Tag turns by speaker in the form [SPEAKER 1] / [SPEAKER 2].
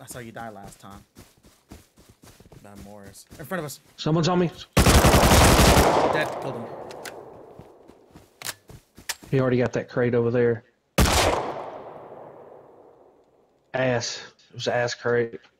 [SPEAKER 1] I saw you die last time. By Morris. In front of us.
[SPEAKER 2] Someone's on me.
[SPEAKER 1] Dead. Killed him.
[SPEAKER 2] He already got that crate over there. Ass. It was ass crate.